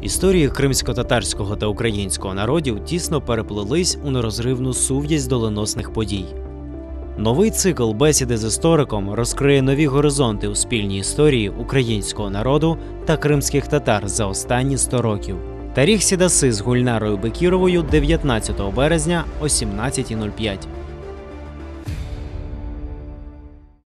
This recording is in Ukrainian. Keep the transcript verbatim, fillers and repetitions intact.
Історії кримсько-татарського та українського народів тісно переплелись у нерозривну сув'язь доленосних подій. Новий цикл бесіди з істориком розкриє нові горизонти у спільній історії українського народу та кримських татар за останні сто років. Таріх Сідаси з Гульнарою Бекіровою дев'ятнадцятого березня о сімнадцятій нуль п'ять.